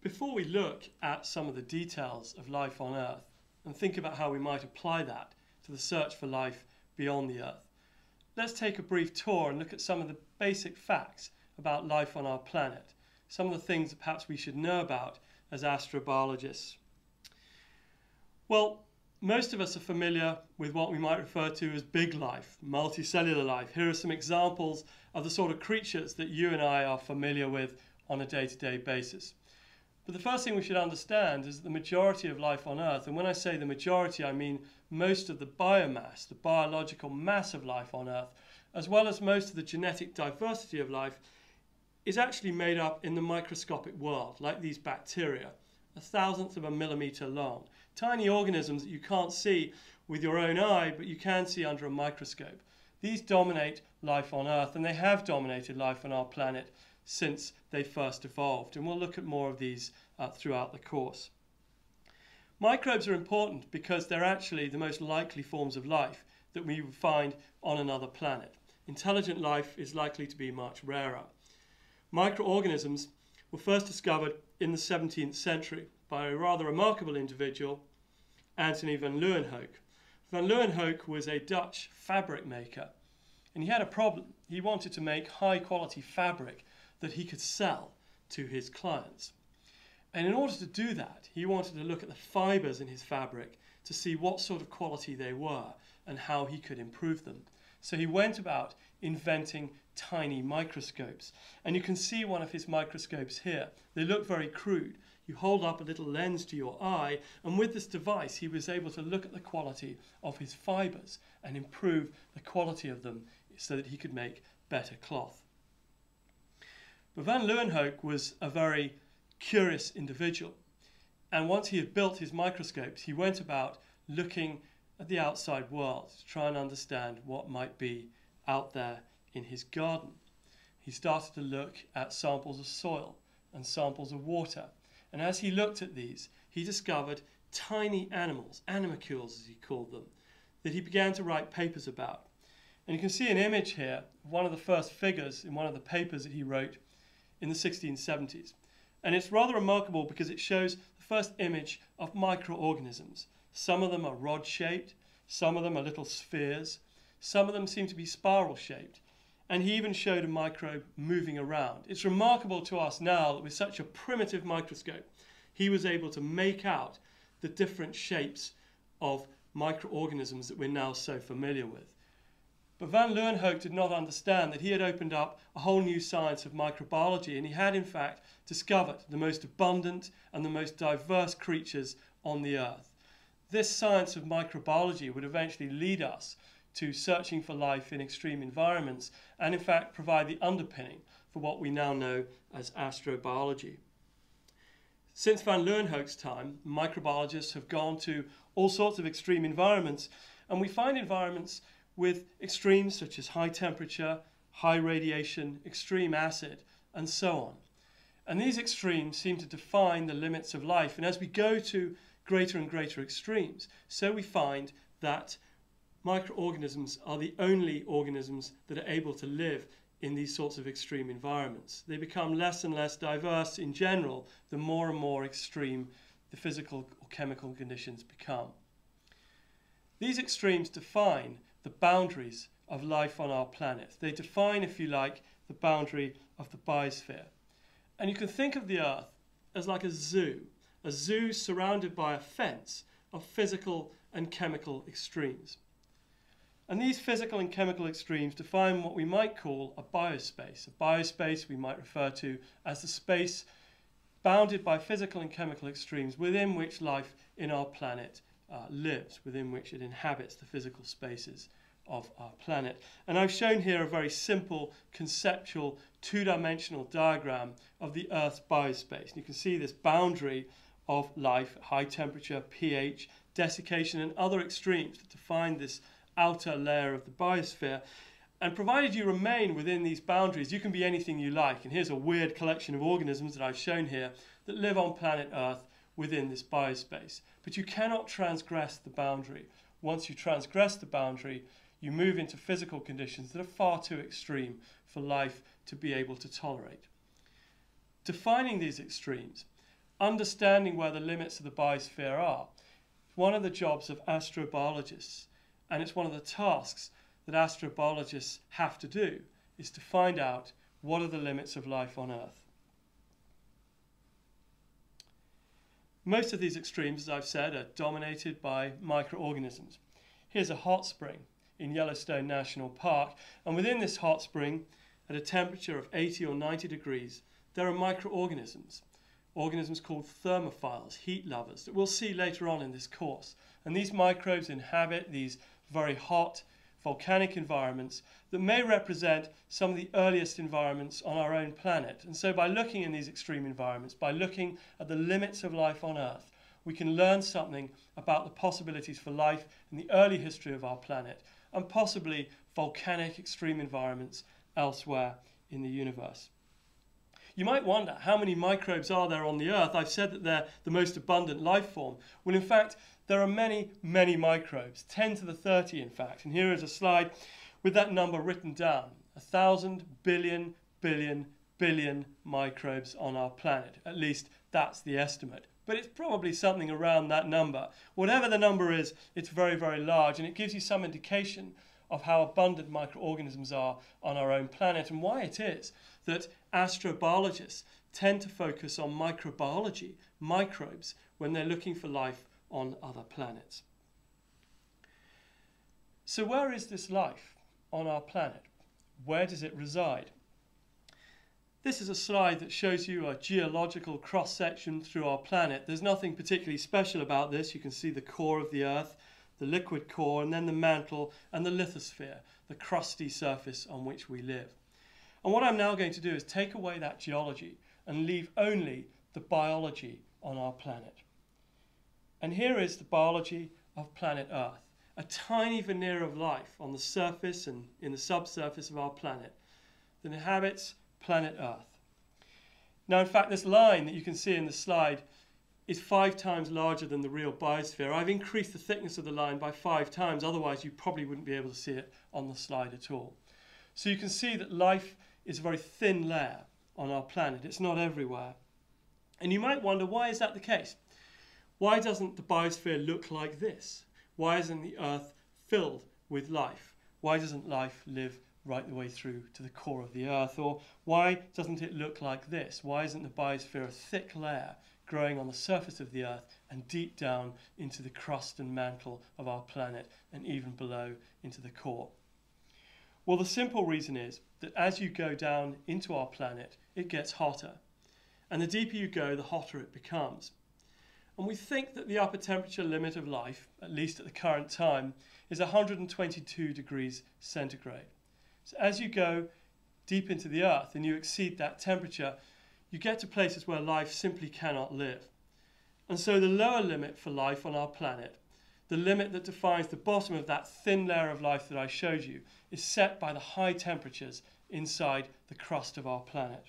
Before we look at some of the details of life on Earth and think about how we might apply that to the search for life beyond the Earth, let's take a brief tour and look at some of the basic facts about life on our planet, some of the things that perhaps we should know about as astrobiologists. Well, most of us are familiar with what we might refer to as big life, multicellular life. Here are some examples of the sort of creatures that you and I are familiar with on a day-to-day basis. But the first thing we should understand is that the majority of life on Earth, and when I say the majority, I mean most of the biomass, the biological mass of life on Earth, as well as most of the genetic diversity of life, is actually made up in the microscopic world, like these bacteria, a thousandth of a millimeter long. Tiny organisms that you can't see with your own eye, but you can see under a microscope. These dominate life on Earth, and they have dominated life on our planet since they first evolved. And we'll look at more of these throughout the course. Microbes are important because they're actually the most likely forms of life that we would find on another planet. Intelligent life is likely to be much rarer. Microorganisms were first discovered in the 17th century by a rather remarkable individual, Antony van Leeuwenhoek. Van Leeuwenhoek was a Dutch fabric maker, and he had a problem. He wanted to make high-quality fabric that he could sell to his clients. And in order to do that, he wanted to look at the fibers in his fabric to see what sort of quality they were and how he could improve them. So he went about inventing tiny microscopes. And you can see one of his microscopes here. They look very crude. You hold up a little lens to your eye, and with this device he was able to look at the quality of his fibers and improve the quality of them so that he could make better cloth. But Van Leeuwenhoek was a very curious individual, and once he had built his microscopes, he went about looking at the outside world to try and understand what might be out there in his garden. He started to look at samples of soil and samples of water, and as he looked at these, he discovered tiny animals, animalcules as he called them, that he began to write papers about. And you can see an image here of one of the first figures in one of the papers that he wrote in the 1670s. And it's rather remarkable because it shows the first image of microorganisms. Some of them are rod-shaped, some of them are little spheres, some of them seem to be spiral-shaped. And he even showed a microbe moving around. It's remarkable to us now that with such a primitive microscope, he was able to make out the different shapes of microorganisms that we're now so familiar with. But Van Leeuwenhoek did not understand that he had opened up a whole new science of microbiology, and he had in fact discovered the most abundant and the most diverse creatures on the Earth. This science of microbiology would eventually lead us to searching for life in extreme environments and in fact provide the underpinning for what we now know as astrobiology. Since Van Leeuwenhoek's time, microbiologists have gone to all sorts of extreme environments, and we find environments with extremes such as high temperature, high radiation, extreme acid, and so on. And these extremes seem to define the limits of life, and as we go to greater and greater extremes, so we find that microorganisms are the only organisms that are able to live in these sorts of extreme environments. They become less and less diverse in general the more and more extreme the physical or chemical conditions become. These extremes define the boundaries of life on our planet. They define, if you like, the boundary of the biosphere. And you can think of the Earth as like a zoo surrounded by a fence of physical and chemical extremes. And these physical and chemical extremes define what we might call a biospace. A biospace we might refer to as the space bounded by physical and chemical extremes within which life in our planet lives, within which it inhabits the physical spaces of our planet. And I've shown here a very simple, conceptual, two-dimensional diagram of the Earth's biospace. And you can see this boundary of life, high temperature, pH, desiccation, and other extremes that define this outer layer of the biosphere. And provided you remain within these boundaries, you can be anything you like. And here's a weird collection of organisms that I've shown here that live on planet Earth within this biospace. But you cannot transgress the boundary. Once you transgress the boundary, you move into physical conditions that are far too extreme for life to be able to tolerate. Defining these extremes understanding where the limits of the biosphere are is one of the jobs of astrobiologists, and it's one of the tasks that astrobiologists have to do, is to find out what are the limits of life on Earth. Most of these extremes, as I've said, are dominated by microorganisms. Here's a hot spring in Yellowstone National Park, and within this hot spring, at a temperature of 80 or 90 degrees, there are microorganisms, organisms called thermophiles, heat lovers, that we'll see later on in this course. And these microbes inhabit these very hot volcanic environments that may represent some of the earliest environments on our own planet. And so by looking in these extreme environments, by looking at the limits of life on Earth, we can learn something about the possibilities for life in the early history of our planet, and possibly volcanic extreme environments elsewhere in the universe. You might wonder, how many microbes are there on the Earth? I've said that they're the most abundant life form. Well, in fact, there are many, many microbes, 10 to the 30 in fact. And here is a slide with that number written down. 1,000 billion, billion, billion microbes on our planet. At least that's the estimate. But it's probably something around that number. Whatever the number is, it's very, very large, and it gives you some indication of how abundant microorganisms are on our own planet, and why it is that astrobiologists tend to focus on microbiology, microbes, when they're looking for life on other planets. So where is this life on our planet? Where does it reside? This is a slide that shows you a geological cross-section through our planet. There's nothing particularly special about this. You can see the core of the Earth, the liquid core, and then the mantle and the lithosphere, the crusty surface on which we live. And what I'm now going to do is take away that geology and leave only the biology on our planet. And here is the biology of planet Earth, a tiny veneer of life on the surface and in the subsurface of our planet that inhabits planet Earth. Now, in fact, this line that you can see in the slide is 5 times larger than the real biosphere. I've increased the thickness of the line by 5 times, otherwise you probably wouldn't be able to see it on the slide at all. So you can see that life is a very thin layer on our planet. It's not everywhere. And you might wonder, why is that the case? Why doesn't the biosphere look like this? Why isn't the Earth filled with life? Why doesn't life live right the way through to the core of the Earth? Or why doesn't it look like this? Why isn't the biosphere a thick layer growing on the surface of the Earth and deep down into the crust and mantle of our planet, and even below into the core? Well, the simple reason is that as you go down into our planet, it gets hotter. And the deeper you go, the hotter it becomes. And we think that the upper temperature limit of life, at least at the current time, is 122 degrees centigrade. So as you go deep into the Earth and you exceed that temperature, you get to places where life simply cannot live. And so the lower limit for life on our planet, the limit that defines the bottom of that thin layer of life that I showed you, is set by the high temperatures inside the crust of our planet.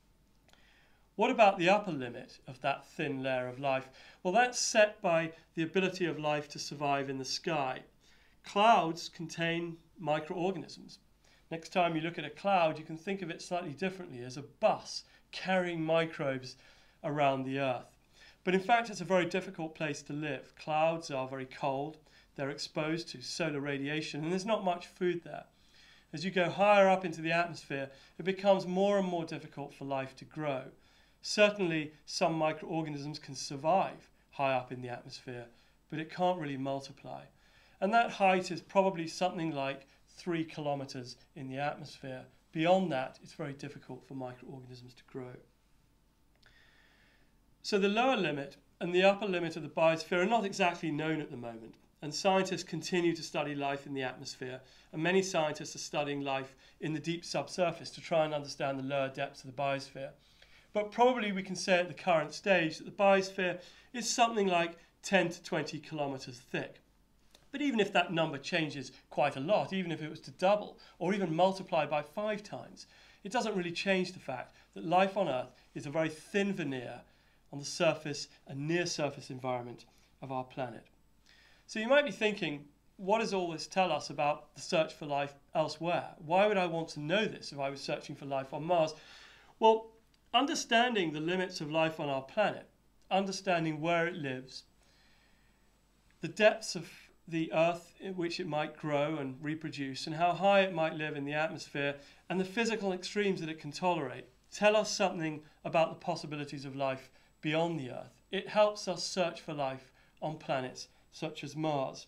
What about the upper limit of that thin layer of life? Well, that's set by the ability of life to survive in the sky. Clouds contain microorganisms. Next time you look at a cloud, you can think of it slightly differently, as a bus carrying microbes around the Earth. But in fact, it's a very difficult place to live. Clouds are very cold, they're exposed to solar radiation, and there's not much food there. As you go higher up into the atmosphere, it becomes more and more difficult for life to grow. Certainly, some microorganisms can survive high up in the atmosphere, but it can't really multiply. And that height is probably something like 3 kilometers in the atmosphere. Beyond that, it's very difficult for microorganisms to grow. So the lower limit and the upper limit of the biosphere are not exactly known at the moment, and scientists continue to study life in the atmosphere, and many scientists are studying life in the deep subsurface to try and understand the lower depths of the biosphere. But probably we can say at the current stage that the biosphere is something like 10 to 20 kilometers thick. But even if that number changes quite a lot, even if it was to double or even multiply by 5 times, it doesn't really change the fact that life on Earth is a very thin veneer on the surface and near surface environment of our planet. So you might be thinking, what does all this tell us about the search for life elsewhere? Why would I want to know this if I was searching for life on Mars? Well, understanding the limits of life on our planet understanding where it lives, the depths of the earth in which it might grow and reproduce, and how high it might live in the atmosphere, and the physical extremes that it can tolerate, tell us something about the possibilities of life beyond the earth. It helps us search for life on planets such as Mars.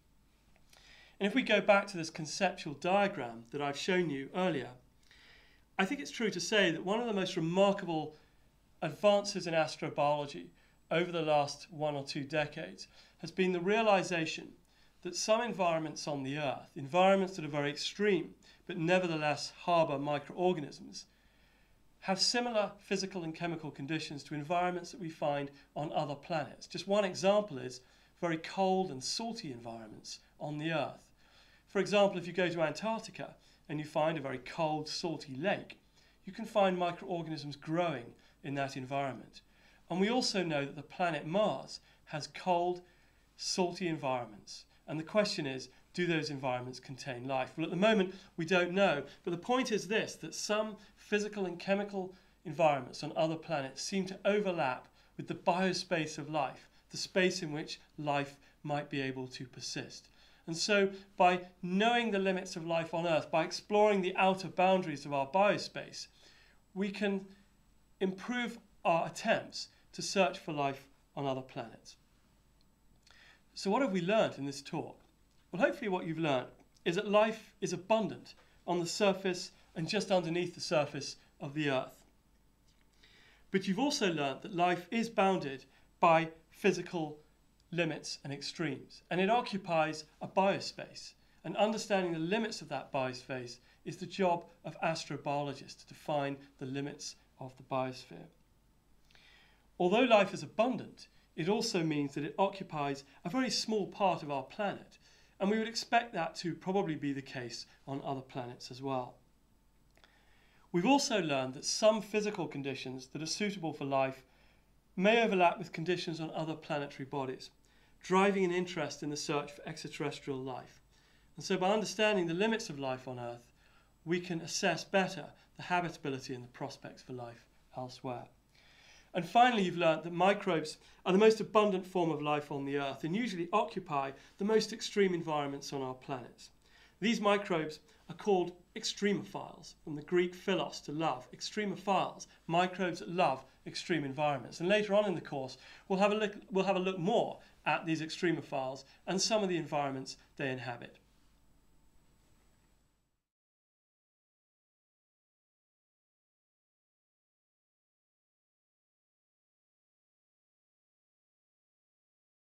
And if we go back to this conceptual diagram that I've shown you earlier, I think it's true to say that one of the most remarkable advances in astrobiology over the last 1 or 2 decades has been the realization that some environments on the Earth, environments that are very extreme but nevertheless harbour microorganisms, have similar physical and chemical conditions to environments that we find on other planets. Just one example is very cold and salty environments on the Earth. For example, if you go to Antarctica and you find a very cold, salty lake, you can find microorganisms growing in that environment. And we also know that the planet Mars has cold, salty environments. And the question is, do those environments contain life? Well, at the moment, we don't know. But the point is this, that some physical and chemical environments on other planets seem to overlap with the biospace of life, the space in which life might be able to persist. And so by knowing the limits of life on Earth, by exploring the outer boundaries of our biospace, we can improve our attempts to search for life on other planets. So what have we learned in this talk? Well, hopefully what you've learned is that life is abundant on the surface and just underneath the surface of the Earth. But you've also learned that life is bounded by physical limits and extremes, and it occupies a biospace. And understanding the limits of that biospace is the job of astrobiologists, to define the limits of the biosphere. Although life is abundant, it also means that it occupies a very small part of our planet, and we would expect that to probably be the case on other planets as well. We've also learned that some physical conditions that are suitable for life may overlap with conditions on other planetary bodies, driving an interest in the search for extraterrestrial life. And so by understanding the limits of life on Earth, we can assess better the habitability and the prospects for life elsewhere. And finally, you've learnt that microbes are the most abundant form of life on the Earth and usually occupy the most extreme environments on our planets. These microbes are called extremophiles, from the Greek philos, to love. Extremophiles, microbes that love extreme environments. And later on in the course, we'll have a look more at these extremophiles and some of the environments they inhabit.